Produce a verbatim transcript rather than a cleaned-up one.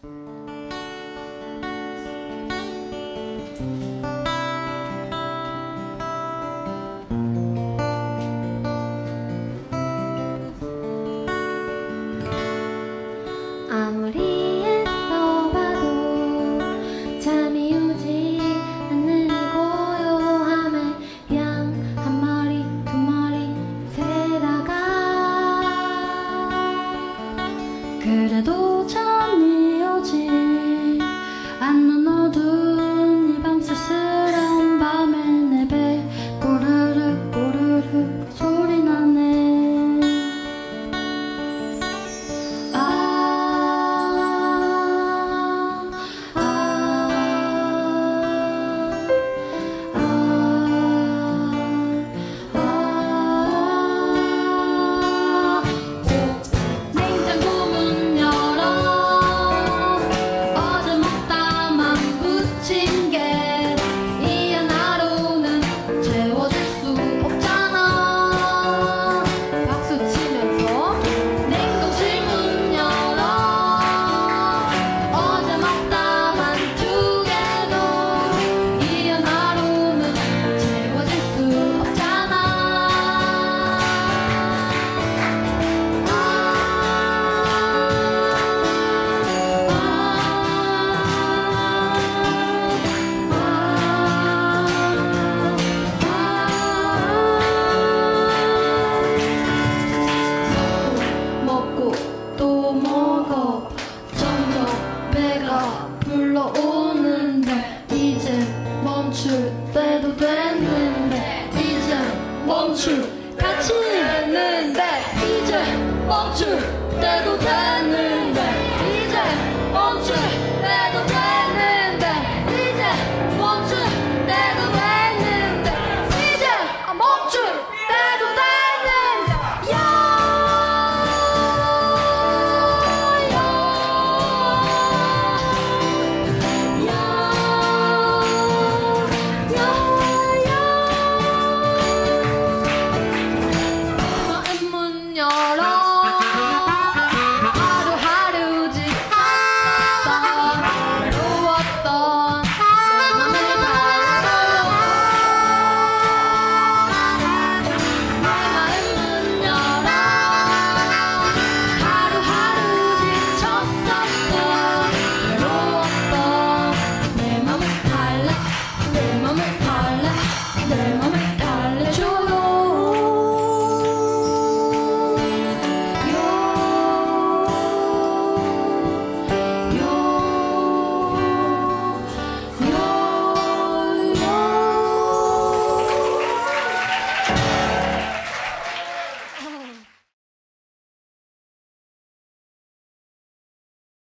아무리 애써봐도 잠이 오지 않는 이 고요함에 양 한 마리 두 마리 새다가 그래도 잠이 오지 않는 어두운 이 밤 쓸쓸한 밤에 내 배 꼬르륵 꼬르륵 소리 나네. 불러오는데 이제 멈출 때도 됐는데 이제 멈출 같이 했는데 이제 멈출 때도 됐는데